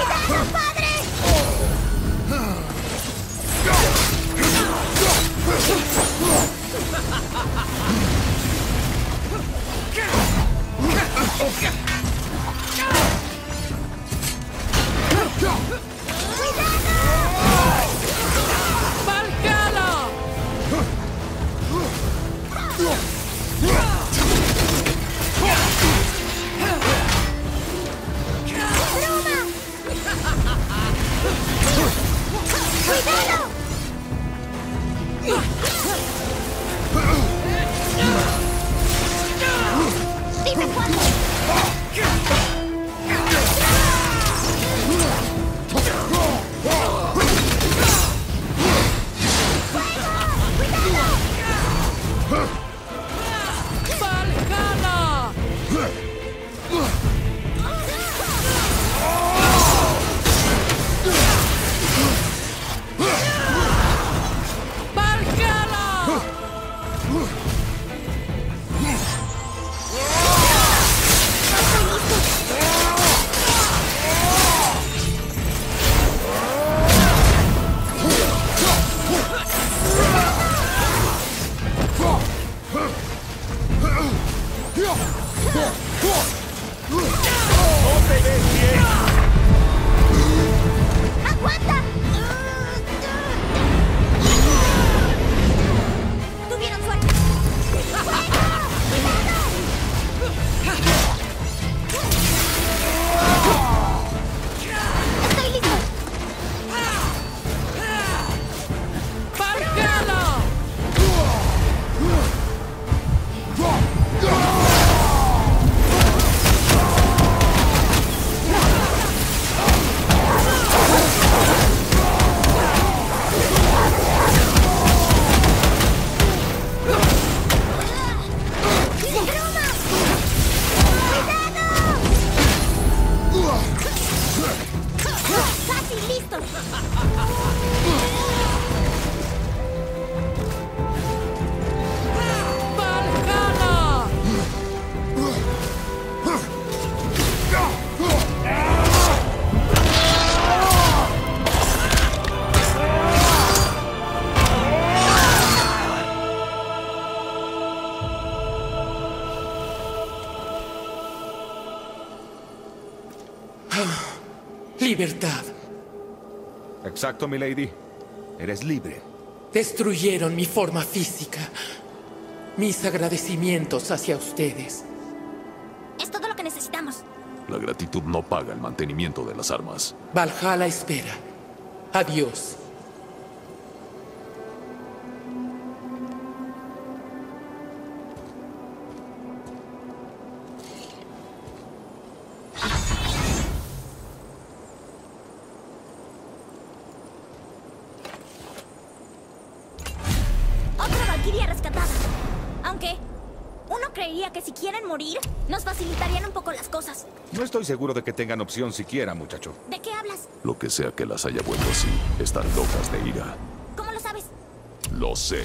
¡Cuidado, padre! ¡Dime cuándo! ¡Aguanta! ¡Tuvieron suerte! ¡Estoy listo! ¡Casi listo! Libertad. Exacto, milady. Eres libre. Destruyeron mi forma física. Mis agradecimientos hacia ustedes. Es todo lo que necesitamos. La gratitud no paga el mantenimiento de las armas. Valhalla espera. Adiós. Otra valquiria rescatada. Aunque uno creería que si quieren morir, nos facilitarían un poco las cosas. No estoy seguro de que tengan opción siquiera, muchacho. ¿De qué hablas? Lo que sea que las haya vuelto así, están locas de ira. ¿Cómo lo sabes? Lo sé.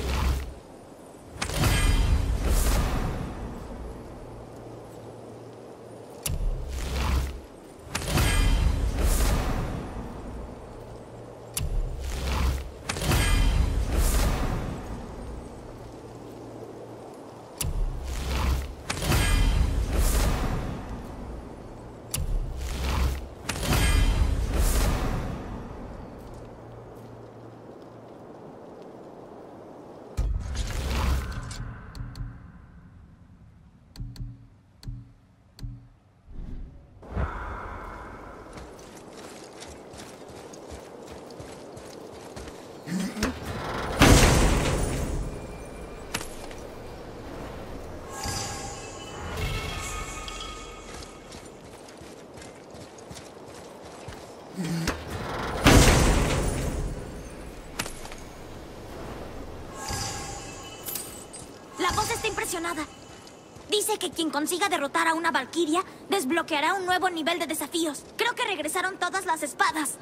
La voz está impresionada. Dice que quien consiga derrotar a una valquiria desbloqueará un nuevo nivel de desafíos. Creo que regresaron todas las espadas.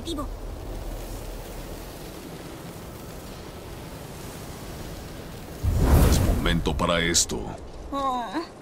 objetivo. No es momento para esto. Oh.